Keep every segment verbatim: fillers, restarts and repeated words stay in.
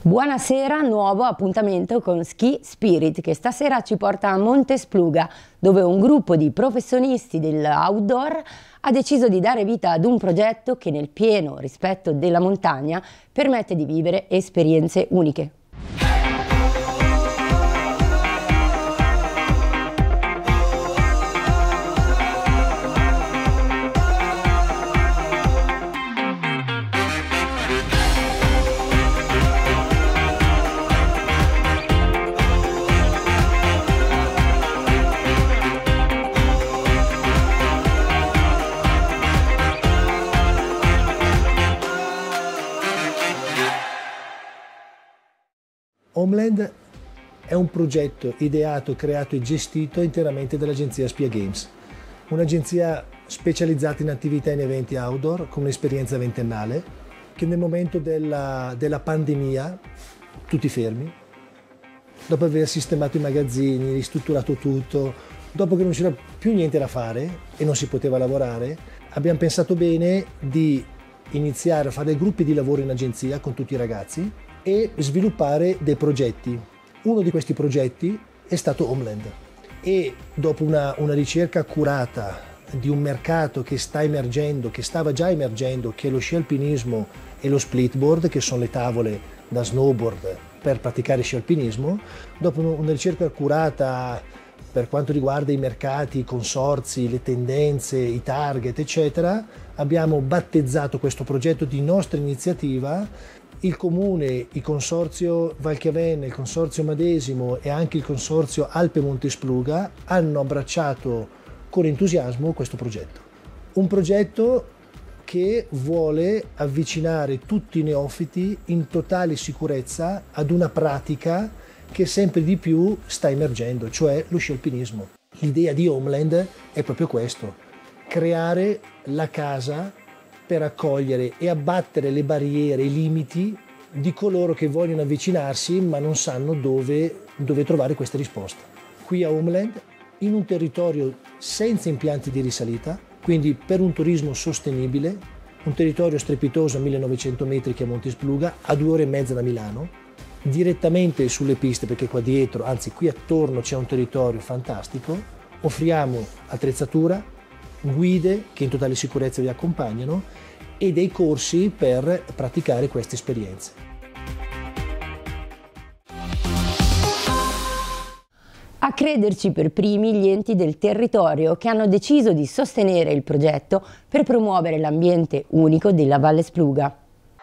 Buonasera, nuovo appuntamento con Ski Spirit che stasera ci porta a Montespluga, dove un gruppo di professionisti dell'outdoor ha deciso di dare vita ad un progetto che nel pieno rispetto della montagna permette di vivere esperienze uniche. Homeland è un progetto ideato, creato e gestito interamente dall'agenzia Spia Games, un'agenzia specializzata in attività e in eventi outdoor con un'esperienza ventennale, che nel momento della, della pandemia, tutti fermi, dopo aver sistemato i magazzini, ristrutturato tutto, dopo che non c'era più niente da fare e non si poteva lavorare, abbiamo pensato bene di iniziare a fare dei gruppi di lavoro in agenzia con tutti i ragazzi e sviluppare dei progetti. Uno di questi progetti è stato Homeland e dopo una, una ricerca accurata di un mercato che sta emergendo, che stava già emergendo, che è lo sci alpinismo e lo splitboard, che sono le tavole da snowboard per praticare sci alpinismo, dopo una ricerca accurata per quanto riguarda i mercati, i consorzi, le tendenze, i target, eccetera, abbiamo battezzato questo progetto di nostra iniziativa. Il Comune, il Consorzio Valchiavenna, il Consorzio Madesimo e anche il Consorzio Alpe Montespluga hanno abbracciato con entusiasmo questo progetto. Un progetto che vuole avvicinare tutti i neofiti in totale sicurezza ad una pratica che sempre di più sta emergendo, cioè lo sci alpinismo. L'idea di Homeland è proprio questo: creare la casa per accogliere e abbattere le barriere, i limiti di coloro che vogliono avvicinarsi ma non sanno dove, dove trovare queste risposte. Qui a Homeland, in un territorio senza impianti di risalita, quindi per un turismo sostenibile, un territorio strepitoso a millenovecento metri che è Montespluga, a due ore e mezza da Milano, direttamente sulle piste, perché qua dietro, anzi qui attorno c'è un territorio fantastico, offriamo attrezzatura, guide che in totale sicurezza vi accompagnano e dei corsi per praticare queste esperienze. A crederci per primi gli enti del territorio che hanno deciso di sostenere il progetto per promuovere l'ambiente unico della Valle Spluga.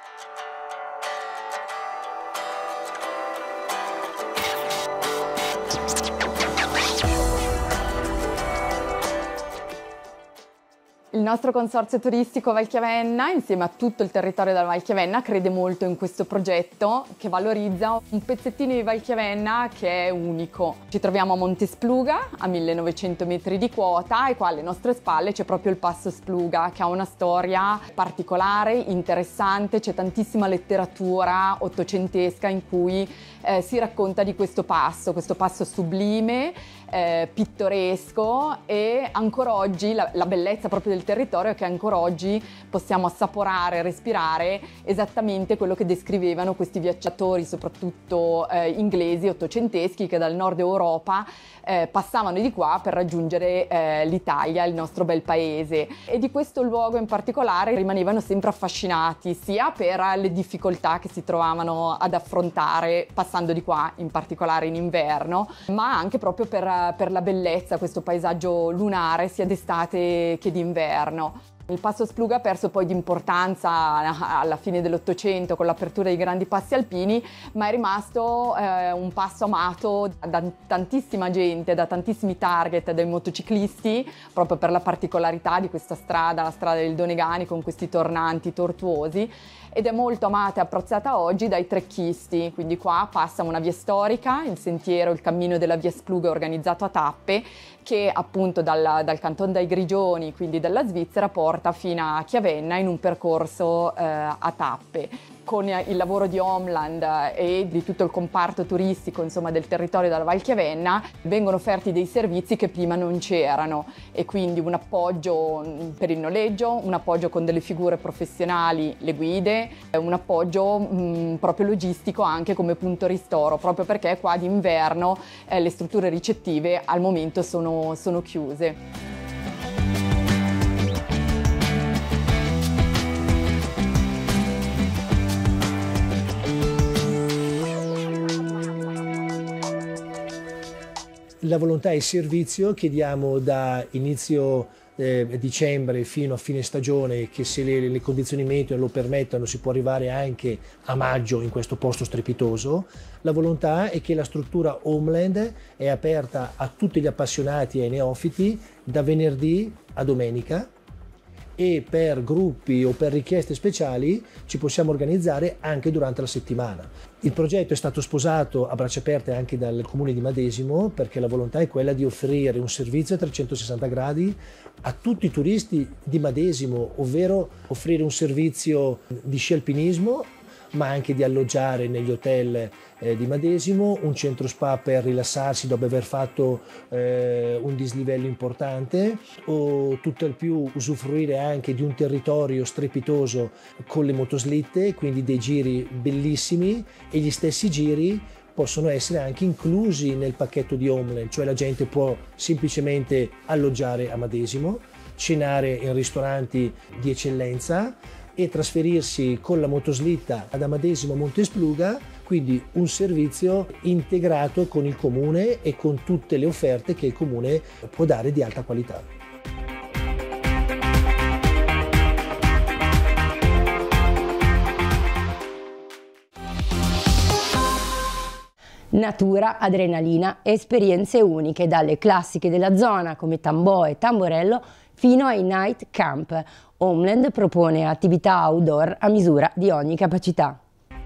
Il nostro consorzio turistico Valchiavenna, insieme a tutto il territorio della Valchiavenna, crede molto in questo progetto che valorizza un pezzettino di Valchiavenna che è unico. Ci troviamo a Montespluga, a millenovecento metri di quota, e qua alle nostre spalle c'è proprio il Passo Spluga, che ha una storia particolare, interessante. C'è tantissima letteratura ottocentesca in cui eh, si racconta di questo passo, questo passo sublime, eh, pittoresco, e ancora oggi la, la bellezza proprio del territorio è che ancora oggi possiamo assaporare, respirare esattamente quello che descrivevano questi viaggiatori, soprattutto eh, inglesi ottocenteschi, che dal nord Europa eh, passavano di qua per raggiungere eh, l'Italia, il nostro bel paese. E di questo luogo in particolare rimanevano sempre affascinati, sia per le difficoltà che si trovavano ad affrontare passando di qua, in particolare in inverno, ma anche proprio per, per la bellezza, questo paesaggio lunare sia d'estate che d'inverno. Il Passo Spluga ha perso poi di importanza alla fine dell'Ottocento con l'apertura dei grandi passi alpini, ma è rimasto eh, un passo amato da tantissima gente, da tantissimi target, dai motociclisti, proprio per la particolarità di questa strada, la strada del Donegani, con questi tornanti tortuosi, ed è molto amata e apprezzata oggi dai trekkisti. Quindi qua passa una via storica, il sentiero, il cammino della via Spluga organizzato a tappe, che appunto dal, dal Canton dei Grigioni, quindi dalla Svizzera, porta porta fino a Chiavenna in un percorso eh, a tappe. Con il lavoro di Homeland e di tutto il comparto turistico, insomma, del territorio della Val Chiavenna, vengono offerti dei servizi che prima non c'erano, e quindi un appoggio per il noleggio, un appoggio con delle figure professionali, le guide, un appoggio mh, proprio logistico anche come punto ristoro, proprio perché qua d'inverno eh, le strutture ricettive al momento sono, sono chiuse. La volontà e il servizio che diamo da inizio eh, dicembre fino a fine stagione, che se le, le condizioni meteo lo permettano si può arrivare anche a maggio in questo posto strepitoso. La volontà è che la struttura Homeland è aperta a tutti gli appassionati e ai neofiti da venerdì a domenica, e per gruppi o per richieste speciali ci possiamo organizzare anche durante la settimana. Il progetto è stato sposato a braccia aperte anche dal Comune di Madesimo, perché la volontà è quella di offrire un servizio a trecentosessanta gradi a tutti i turisti di Madesimo, ovvero offrire un servizio di sci alpinismo, ma anche di alloggiare negli hotel eh, di Madesimo, un centro spa per rilassarsi dopo aver fatto eh, un dislivello importante, o tutto il più usufruire anche di un territorio strepitoso con le motoslitte, quindi dei giri bellissimi, e gli stessi giri possono essere anche inclusi nel pacchetto di Homeland, cioè la gente può semplicemente alloggiare a Madesimo, cenare in ristoranti di eccellenza e trasferirsi con la motoslitta ad Madesimo Montespluga, quindi un servizio integrato con il comune e con tutte le offerte che il comune può dare di alta qualità. Natura, adrenalina, esperienze uniche, dalle classiche della zona come Tambò e Tamborello fino ai night camp. Homeland propone attività outdoor a misura di ogni capacità.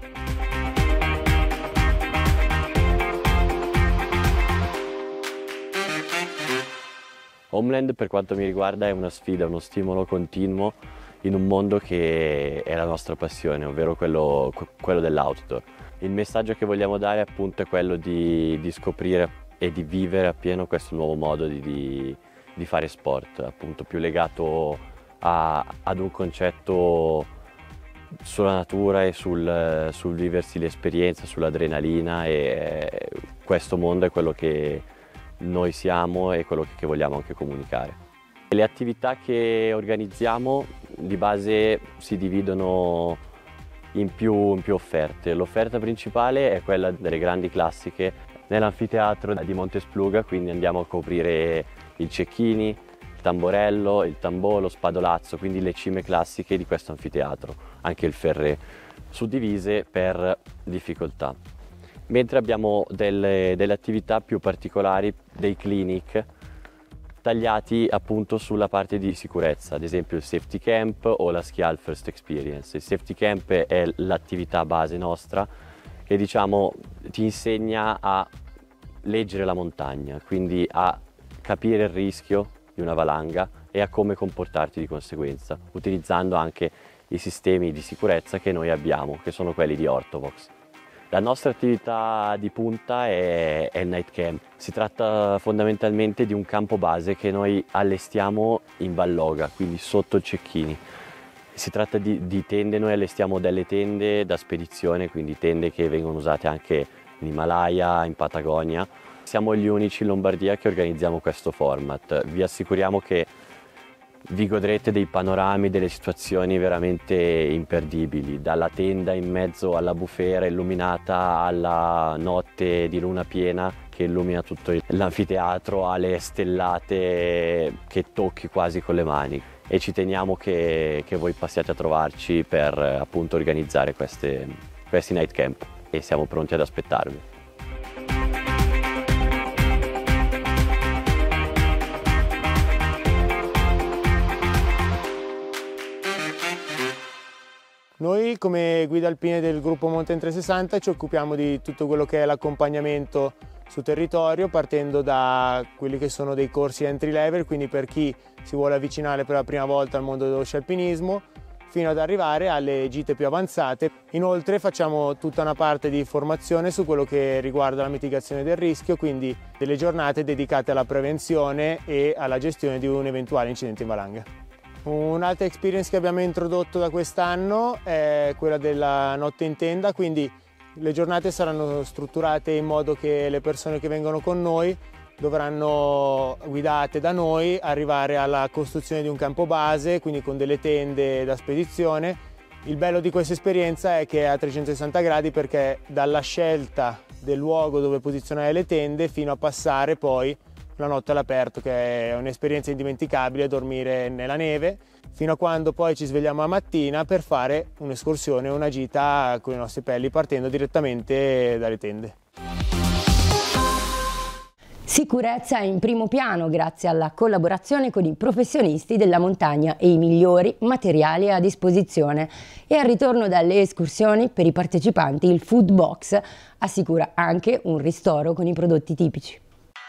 Homeland, per quanto mi riguarda, è una sfida, uno stimolo continuo in un mondo che è la nostra passione, ovvero quello, quello dell'outdoor. Il messaggio che vogliamo dare appunto è quello di, di scoprire e di vivere appieno questo nuovo modo di, di, di fare sport, appunto più legato a, ad un concetto sulla natura e sul, sul viversi l'esperienza, sull'adrenalina, e questo mondo è quello che noi siamo e quello che vogliamo anche comunicare. Le attività che organizziamo di base si dividono in più, in più offerte. L'offerta principale è quella delle grandi classiche nell'anfiteatro di Montespluga, quindi andiamo a coprire il Cecchini, il Tamborello, il Tambò, lo Spadolazzo, quindi le cime classiche di questo anfiteatro, anche il Ferré, suddivise per difficoltà. Mentre abbiamo delle, delle attività più particolari, dei clinic, tagliati appunto sulla parte di sicurezza, ad esempio il Safety Camp o la Ski Alp First Experience. Il Safety Camp è l'attività base nostra che, diciamo, ti insegna a leggere la montagna, quindi a capire il rischio di una valanga e a come comportarti di conseguenza, utilizzando anche i sistemi di sicurezza che noi abbiamo, che sono quelli di Ortovox. La nostra attività di punta è, è il night camp. Si tratta fondamentalmente di un campo base che noi allestiamo in Valloga, quindi sotto il Cecchini. Si tratta di, di tende, noi allestiamo delle tende da spedizione, quindi tende che vengono usate anche in Himalaya, in Patagonia. Siamo gli unici in Lombardia che organizziamo questo format. Vi assicuriamo che vi godrete dei panorami, delle situazioni veramente imperdibili, dalla tenda in mezzo alla bufera illuminata alla notte di luna piena che illumina tutto l'anfiteatro, alle stellate che tocchi quasi con le mani, e ci teniamo che, che voi passiate a trovarci per appunto organizzare queste, questi night camp, e siamo pronti ad aspettarvi. Noi come guida alpine del gruppo Mountain trecentosessanta ci occupiamo di tutto quello che è l'accompagnamento sul territorio, partendo da quelli che sono dei corsi entry level, quindi per chi si vuole avvicinare per la prima volta al mondo dello sci alpinismo, fino ad arrivare alle gite più avanzate. Inoltre facciamo tutta una parte di formazione su quello che riguarda la mitigazione del rischio, quindi delle giornate dedicate alla prevenzione e alla gestione di un eventuale incidente in valanga. Un'altra experience che abbiamo introdotto da quest'anno è quella della notte in tenda, quindi le giornate saranno strutturate in modo che le persone che vengono con noi dovranno, guidate da noi, arrivare alla costruzione di un campo base, quindi con delle tende da spedizione. Il bello di questa esperienza è che è a trecentosessanta gradi, perché dalla scelta del luogo dove posizionare le tende fino a passare poi la notte all'aperto, che è un'esperienza indimenticabile, dormire nella neve, fino a quando poi ci svegliamo la mattina per fare un'escursione, una gita con i nostri pelli, partendo direttamente dalle tende. Sicurezza in primo piano grazie alla collaborazione con i professionisti della montagna e i migliori materiali a disposizione. E al ritorno dalle escursioni per i partecipanti il Food Box assicura anche un ristoro con i prodotti tipici.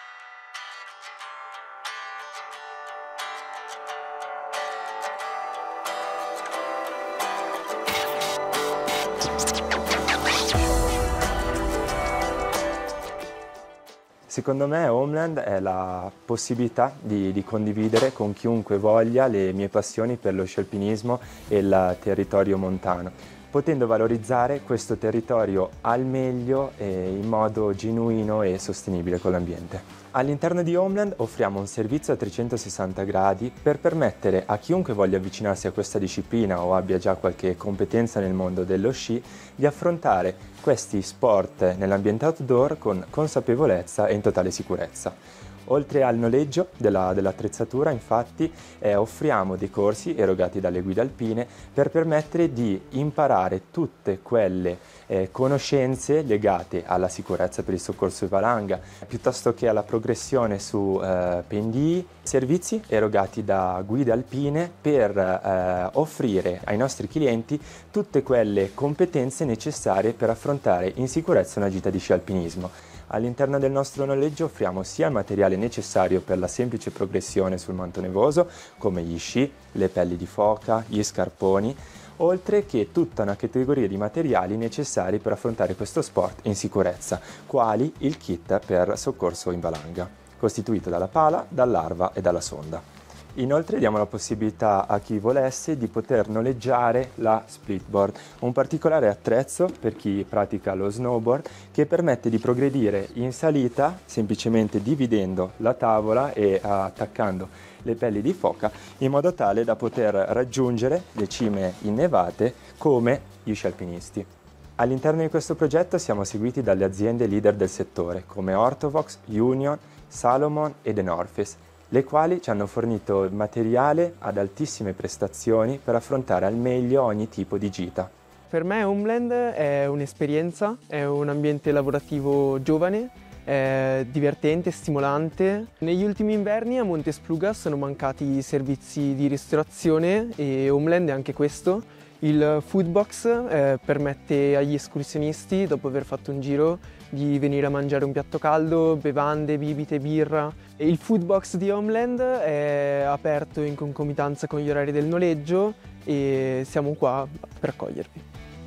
Secondo me Homeland è la possibilità di, di condividere con chiunque voglia le mie passioni per lo sci alpinismo e il territorio montano, potendo valorizzare questo territorio al meglio e in modo genuino e sostenibile con l'ambiente. All'interno di Homeland offriamo un servizio a trecentosessanta gradi per permettere a chiunque voglia avvicinarsi a questa disciplina o abbia già qualche competenza nel mondo dello sci di affrontare questi sport nell'ambiente outdoor con consapevolezza e in totale sicurezza. Oltre al noleggio della, dell'attrezzatura, infatti, eh, offriamo dei corsi erogati dalle guide alpine per permettere di imparare tutte quelle eh, conoscenze legate alla sicurezza per il soccorso in valanga, piuttosto che alla progressione su eh, pendii, servizi erogati da guide alpine per eh, offrire ai nostri clienti tutte quelle competenze necessarie per affrontare in sicurezza una gita di sci alpinismo. All'interno del nostro noleggio offriamo sia il materiale necessario per la semplice progressione sul manto nevoso, come gli sci, le pelli di foca, gli scarponi, oltre che tutta una categoria di materiali necessari per affrontare questo sport in sicurezza, quali il kit per soccorso in valanga, costituito dalla pala, dall'arva e dalla sonda. Inoltre diamo la possibilità a chi volesse di poter noleggiare la splitboard, un particolare attrezzo per chi pratica lo snowboard che permette di progredire in salita semplicemente dividendo la tavola e attaccando le pelli di foca in modo tale da poter raggiungere le cime innevate come gli sci alpinisti. All'interno di questo progetto siamo seguiti dalle aziende leader del settore come Orthovox, Union, Salomon e The North Face, le quali ci hanno fornito materiale ad altissime prestazioni per affrontare al meglio ogni tipo di gita. Per me Homeland è un'esperienza, è un ambiente lavorativo giovane, è divertente, stimolante. Negli ultimi inverni a Monte Spluga sono mancati servizi di ristorazione e Homeland è anche questo. Il Food Box eh, permette agli escursionisti, dopo aver fatto un giro, di venire a mangiare un piatto caldo, bevande, bibite, birra. E il Food Box di Homeland è aperto in concomitanza con gli orari del noleggio e siamo qua per accogliervi.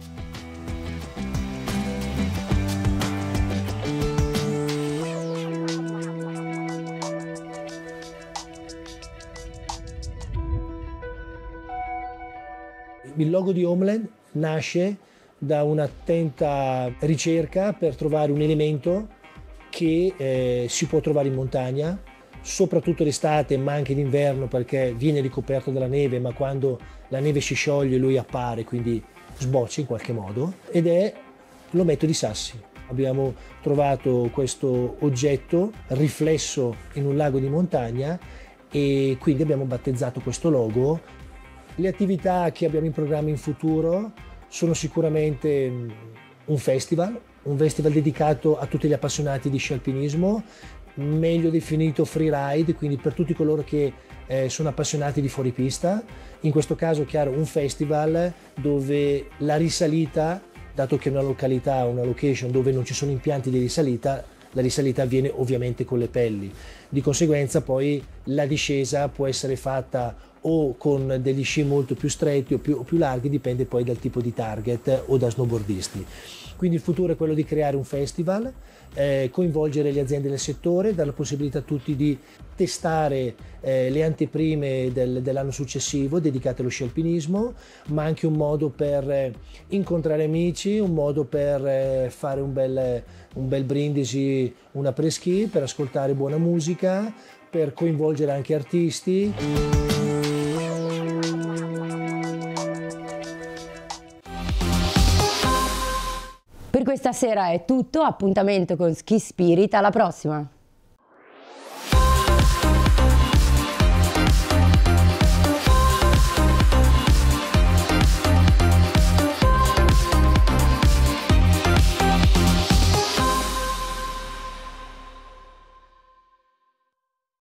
Il logo di Homeland nasce da un'attenta ricerca per trovare un elemento che eh, si può trovare in montagna, soprattutto d'estate ma anche d'inverno, perché viene ricoperto dalla neve, ma quando la neve si scioglie lui appare, quindi sboccia in qualche modo, ed è l'ometto di sassi. Abbiamo trovato questo oggetto riflesso in un lago di montagna e quindi abbiamo battezzato questo logo. Le attività che abbiamo in programma in futuro sono sicuramente un festival, un festival dedicato a tutti gli appassionati di sci alpinismo, meglio definito freeride, quindi per tutti coloro che eh, sono appassionati di fuoripista. In questo caso, chiaro, un festival dove la risalita, dato che è una località, una location dove non ci sono impianti di risalita, la risalita avviene ovviamente con le pelli. Di conseguenza poi la discesa può essere fatta o con degli sci molto più stretti o più, o più larghi, dipende poi dal tipo di target o da snowboardisti. Quindi il futuro è quello di creare un festival, eh, coinvolgere le aziende del settore, dare la possibilità a tutti di testare eh, le anteprime del, dell'anno successivo dedicate allo sci alpinismo, ma anche un modo per eh, incontrare amici, un modo per eh, fare un bel, un bel brindisi, una pre-ski, per ascoltare buona musica, per coinvolgere anche artisti. Per questa sera è tutto, appuntamento con Ski Spirit, alla prossima!